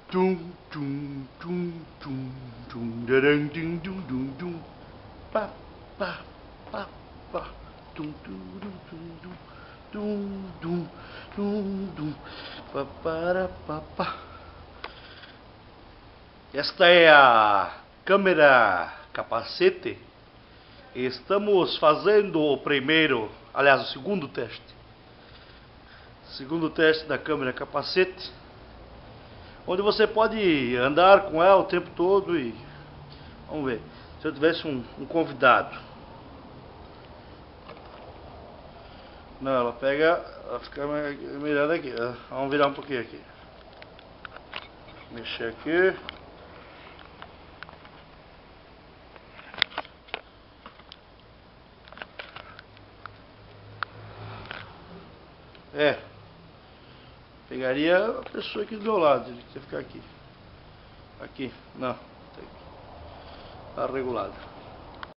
Tum, tum, tum, tum, tum, darang, dum, dum, dum, dum. Pa, pa, pa, pa. Tum, tum, dum, dum, dum, dum, dum, dum, pa, para, pa, pa. Esta é a câmera capacete. Estamos fazendo o primeiro, aliás, o segundo teste. Segundo teste da câmera capacete, onde você pode andar com ela o tempo todo e... Vamos ver, se eu tivesse um convidado. Não, ela pega, ela fica melhor aqui. Vamos virar um pouquinho aqui. Mexer aqui. Pegaria a pessoa aqui do meu lado, ele quer ficar aqui. Aqui, não, tá regulado.